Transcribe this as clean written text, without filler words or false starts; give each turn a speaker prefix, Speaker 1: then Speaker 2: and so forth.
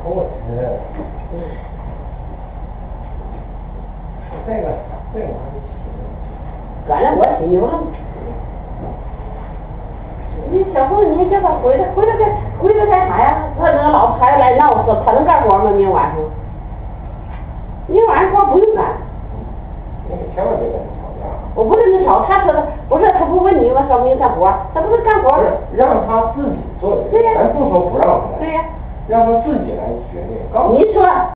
Speaker 1: 我这个
Speaker 2: 原来我心里我，你小伙你叫他回来干啥呀？他那个老婆还来闹说他能干活吗？明晚上，明晚上活不用干。
Speaker 1: 你千万别跟他吵架。
Speaker 2: 我不是你吵，他说的不是他不问你吗？说明干活，他不是干活。
Speaker 1: 让他自己做。
Speaker 2: 对呀。
Speaker 1: 咱不说不让他。
Speaker 2: 对呀。
Speaker 1: 让他自己来决定。
Speaker 2: 你说。